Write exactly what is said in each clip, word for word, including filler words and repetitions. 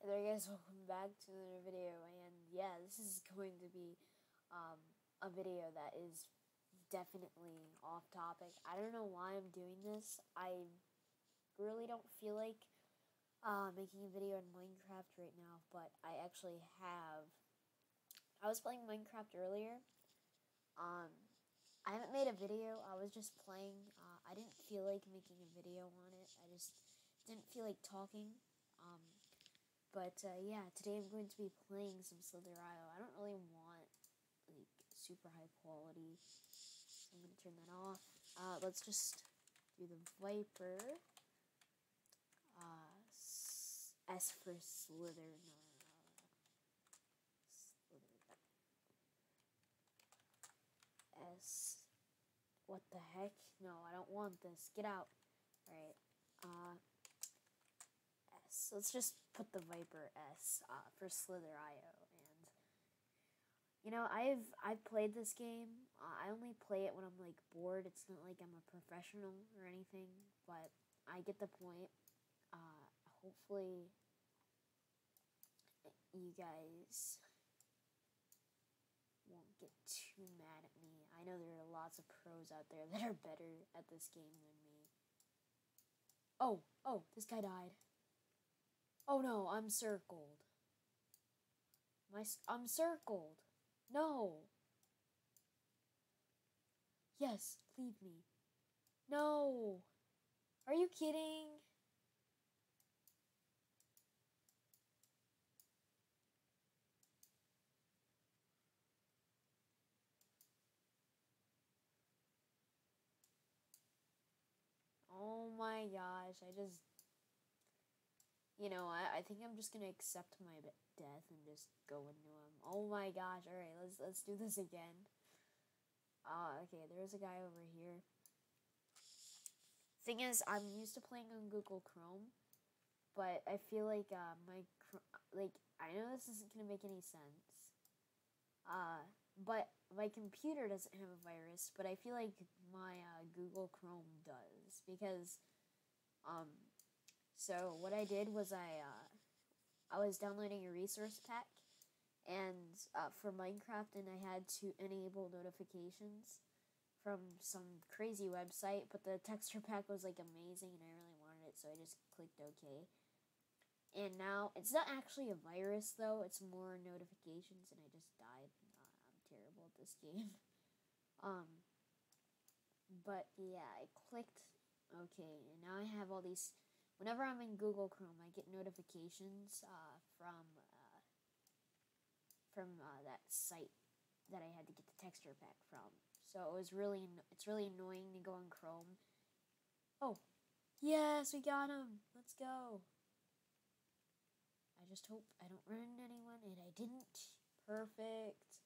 there guys, welcome back to another video, and yeah, this is going to be um, a video that is definitely off topic. I don't know why I'm doing this. I really don't feel like uh, making a video on Minecraft right now, but I actually have. I was playing Minecraft earlier. Um, I haven't made a video. I was just playing. Uh, I didn't feel like making a video on it. I just didn't feel like talking. Um, But, uh, yeah, today I'm going to be playing some Slither dot i o. I don't really want, like, super high quality, so I'm going to turn that off. Uh, let's just do the Viper. Uh, S for Slither. No, no, no, no. Slither. S. What the heck? No, I don't want this. Get out. Alright. Uh... So let's just put the Viper S uh, for Slither dot i o. And you know, I've I've played this game. Uh, I only play it when I'm like bored. It's not like I'm a professional or anything, but I get the point. Uh, hopefully, you guys won't get too mad at me. I know there are lots of pros out there that are better at this game than me. Oh, oh, this guy died. Oh no, I'm circled. My, I'm circled. No. Yes, leave me. No. Are you kidding? Oh my gosh, I just... You know, I, I think I'm just gonna accept my death and just go into him. Oh my gosh, alright, let's, let's do this again. Uh, okay, there's a guy over here. Thing is, I'm used to playing on Google Chrome, but I feel like, uh, my, like, I know this isn't gonna make any sense. Uh, but my computer doesn't have a virus, but I feel like my, uh, Google Chrome does, because, um, so what I did was I, uh, I was downloading a resource pack, and uh, for Minecraft, and I had to enable notifications from some crazy website, but the texture pack was like amazing, and I really wanted it, so I just clicked OK. And now, it's not actually a virus though, it's more notifications, and I just died. Uh, I'm terrible at this game. um, but yeah, I clicked OK, and now I have all these... Whenever I'm in Google Chrome, I get notifications uh, from uh, from uh, that site that I had to get the texture pack from. So it was really it's really annoying to go on Chrome. Oh, yes, we got him. Let's go. I just hope I don't run into anyone, and I didn't. Perfect.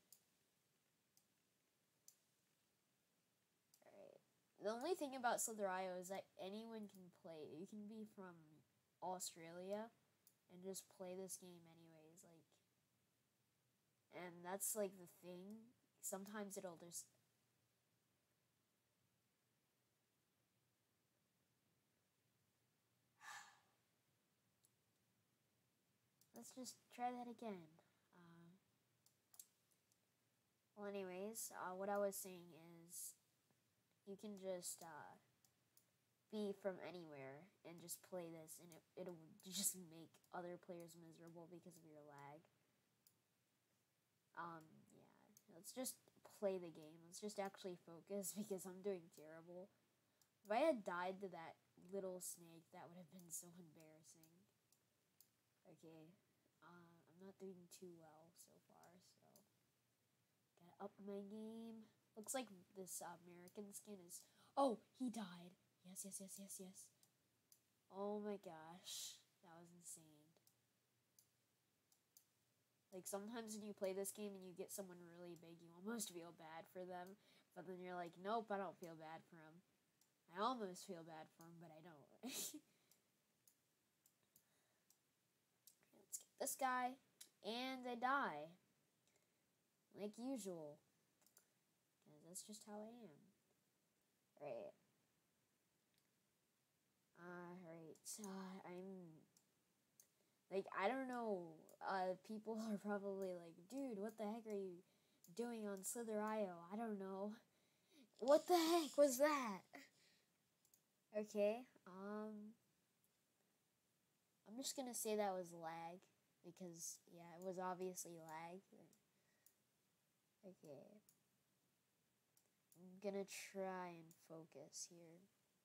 The only thing about Slither dot i o is that anyone can play. You can be from Australia and just play this game anyways, like, and that's like the thing. Sometimes it'll just... Let's just try that again. Uh, well, anyways, uh, what I was saying is, you can just, uh, be from anywhere and just play this, and it, it'll just make other players miserable because of your lag. Um, yeah, let's just play the game. Let's just actually focus, because I'm doing terrible. If I had died to that little snake, that would have been so embarrassing. Okay, uh, I'm not doing too well so far, so gotta up my game. Looks like this uh, American skin is... Oh, he died. Yes, yes, yes, yes, yes. Oh my gosh, that was insane. Like, sometimes when you play this game and you get someone really big, you almost feel bad for them, but then you're like, nope, I don't feel bad for him. I almost feel bad for him, but I don't. Okay, let's get this guy, and I die. Like usual. Because that's just how I am. Right. Uh, right, uh, I'm... Like, I don't know, uh, people are probably like, dude, what the heck are you doing on Slither I O? I don't know. What the heck was that? Okay, um, I'm just gonna say that was lag, because, yeah, it was obviously lag. Okay. I'm gonna try and focus here.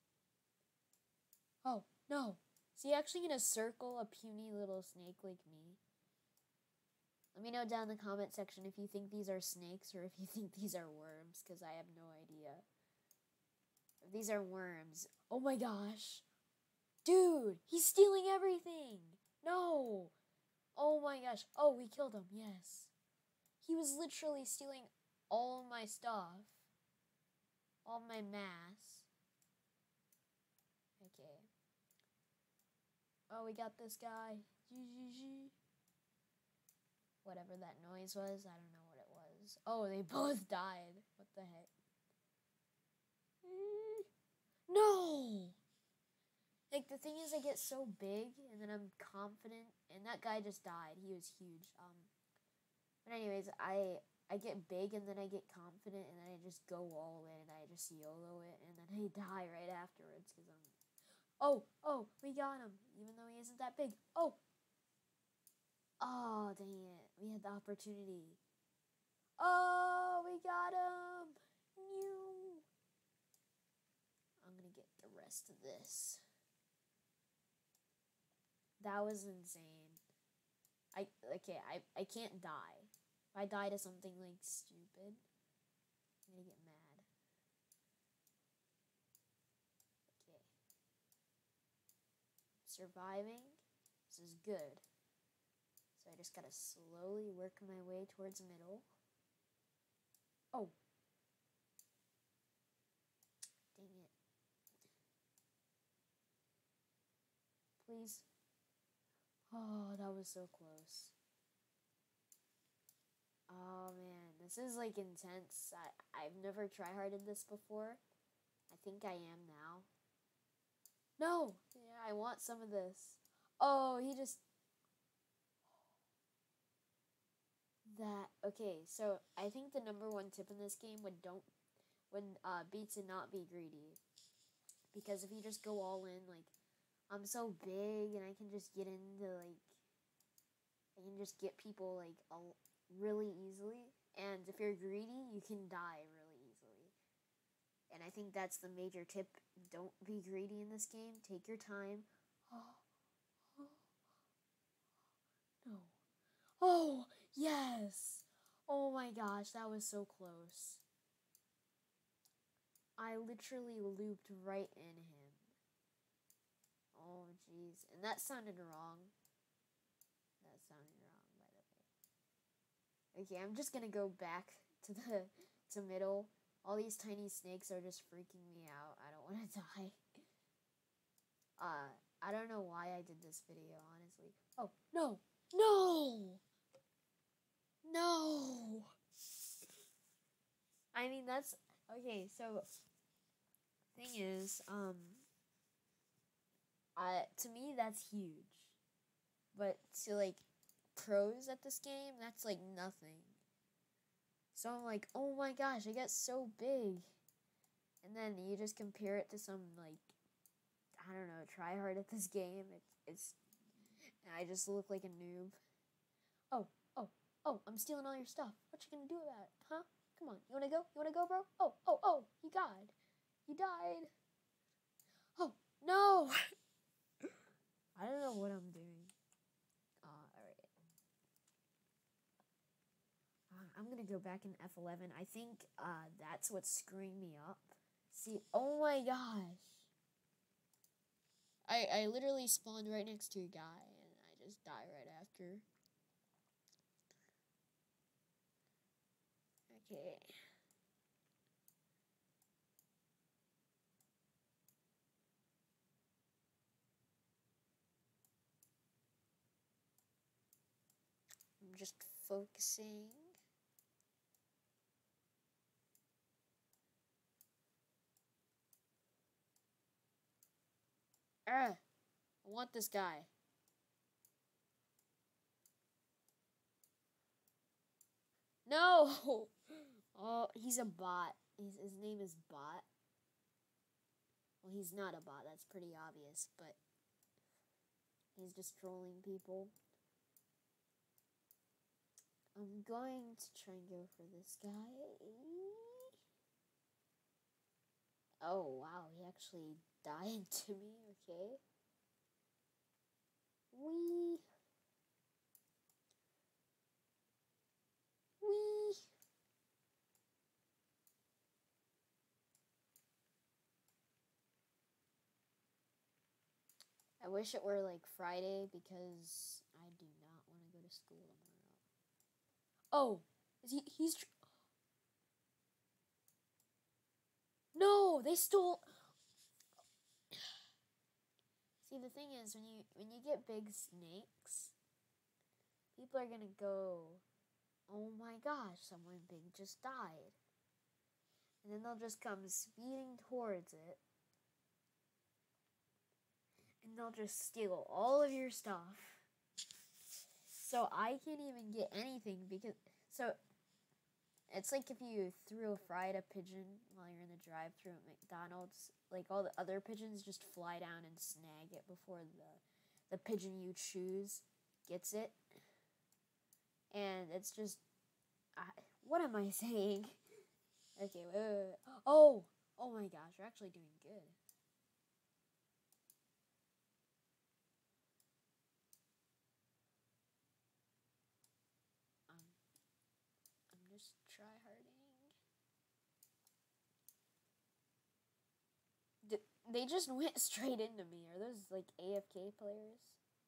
Oh, no! Is he actually gonna circle a puny little snake like me? Let me know down in the comment section if you think these are snakes or if you think these are worms, because I have no idea. If these are worms, oh my gosh! Dude, he's stealing everything! No! Oh my gosh. Oh, we killed him, yes. He was literally stealing all my stuff. All my mass. Okay. Oh, we got this guy. G G G. Whatever that noise was, I don't know what it was. Oh, they both died. What the heck? No! Like, the thing is, I get so big, and then I'm confident, and that guy just died. He was huge. Um, but anyways, I I get big, and then I get confident, and then I just go all in, and I just YOLO it, and then I die right afterwards, because I'm... Oh, oh, we got him, even though he isn't that big. Oh! Oh, dang it. We had the opportunity. Oh, we got him! New. I'm gonna get the rest of this. That was insane. I, okay, I, I can't die. If I die to something, like, stupid, I'm gonna get mad. Okay. Surviving. This is good. So I just gotta slowly work my way towards middle. Oh. Dang it. Please. Oh, that was so close. Oh man, this is like intense. I, I've never tryharded this before. I think I am now. No! Yeah, I want some of this. Oh, he just... That... Okay, so I think the number one tip in this game would don't... Would uh, be to not be greedy. Because if you just go all in, like... I'm so big and I can just get into, like... I can just get people, like, a, really easily. And if you're greedy, you can die really easily. And I think that's the major tip. Don't be greedy in this game. Take your time. Oh, oh, no. Oh, yes! Oh my gosh, that was so close. I literally looped right in him. Oh, jeez. And that sounded wrong. That sounded wrong, by the way. Okay, I'm just gonna go back to the to middle. All these tiny snakes are just freaking me out. I don't want to die. Uh, I don't know why I did this video, honestly. Oh, no! No! No! I mean, that's... Okay, so... Thing is, um... Uh, to me, that's huge. But to, like, pros at this game, that's, like, nothing. So I'm like, oh my gosh, I get so big. And then you just compare it to some, like, I don't know, try hard at this game. It, it's, and I just look like a noob. Oh, oh, oh, I'm stealing all your stuff. What you gonna do about it, huh? Come on, you wanna go? You wanna go, bro? Oh, oh, oh, he died. He died. Oh, no! I don't know what I'm doing. Uh, alright. Uh, I'm gonna go back in F eleven. I think uh, that's what's screwing me up. See, oh my gosh. I, I literally spawned right next to a guy, and I just die right after. Okay. I'm just focusing. Ah, I want this guy. No! Oh, he's a bot. His, his name is Bot. Well, he's not a bot. That's pretty obvious, but he's just trolling people. I'm going to try and go for this guy. Oh, wow. He actually died to me. Okay. Wee. Wee. I wish it were like Friday because I do not want to go to school tomorrow. Oh, is he? He's. Tr- no, they stole. See, the thing is, when you when you get big snakes, people are gonna go, "Oh my gosh, someone big just died," and then they'll just come speeding towards it. And they'll just steal all of your stuff. So I can't even get anything because... So, it's like if you threw a fried a pigeon while you're in the drive-thru at McDonald's. Like, all the other pigeons just fly down and snag it before the, the pigeon you choose gets it. And it's just... I, what am I saying? Okay, wait, wait, wait. Oh! Oh my gosh, we're actually doing good. Just try harding. D- they just went straight into me. Are those like A F K players?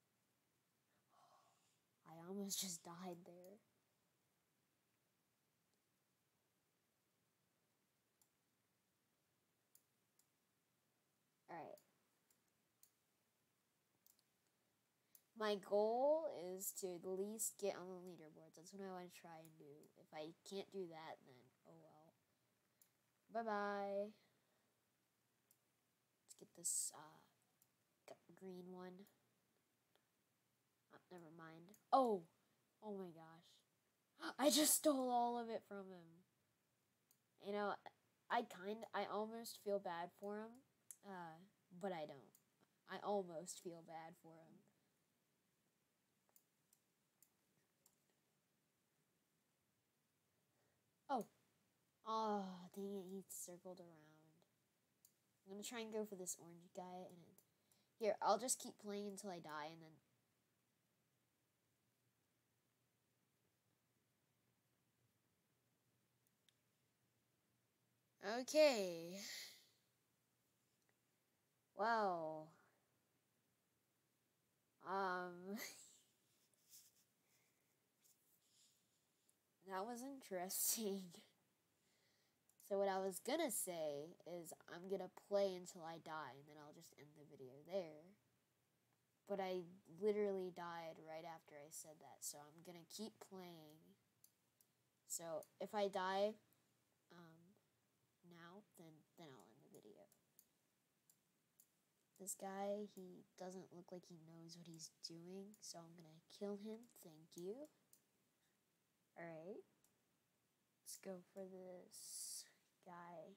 I almost just died there. Alright. My goal is to at least get on the leaderboards. That's what I want to try and do. If I can't do that, then oh well. Bye-bye. Let's get this uh, green one. Oh, never mind. Oh! Oh my gosh. I just stole all of it from him. You know, I kind I almost feel bad for him. Uh, but I don't. I almost feel bad for him. Oh. Oh, dang it, he circled around. I'm gonna try and go for this orange guy, and then... Here, I'll just keep playing until I die, and then... Okay. Wow. Um... that was interesting. So what I was gonna say is I'm gonna play until I die, and then I'll just end the video there. But I literally died right after I said that, so I'm gonna keep playing. So if I die um, now, then then I'll end the video. This guy, he doesn't look like he knows what he's doing, so I'm gonna kill him. Thank you. Alright. Let's go for this guy.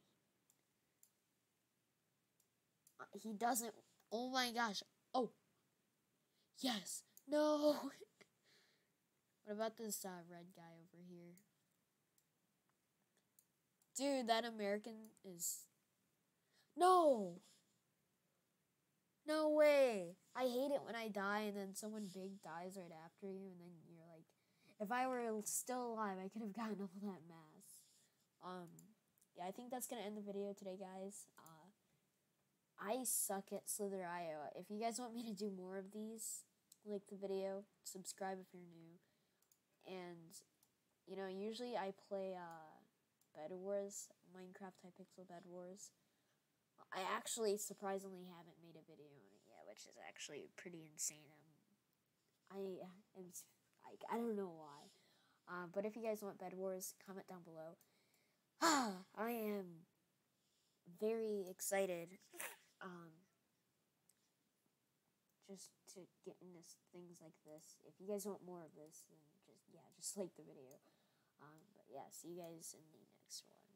Uh, he doesn't... Oh my gosh. Oh. Yes. No. What about this uh, red guy over here? Dude, that American is... No! No way! I hate it when I die and then someone big dies right after you, and then you're like... If I were still alive, I could have gotten all that mass. Um, yeah, I think that's gonna end the video today, guys. Uh, I suck at Slither dot i o. If you guys want me to do more of these, like the video, subscribe if you're new. And, you know, usually I play, uh, Bed Wars, Minecraft Hypixel Bed Wars. I actually surprisingly haven't made a video on it yet, which is actually pretty insane. Um, I am, like, I don't know why. Uh, but if you guys want Bed Wars, comment down below. I am very excited, um, just to get into things like this. If you guys want more of this, then just, yeah, just like the video. Um, but yeah, see you guys in the next one.